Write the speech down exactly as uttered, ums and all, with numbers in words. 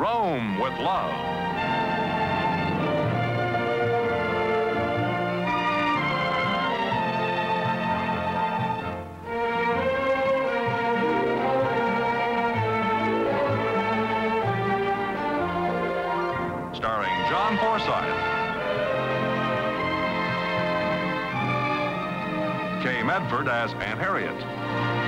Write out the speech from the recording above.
Rome with Love. Starring John Forsythe, Kay Medford as Aunt Harriet,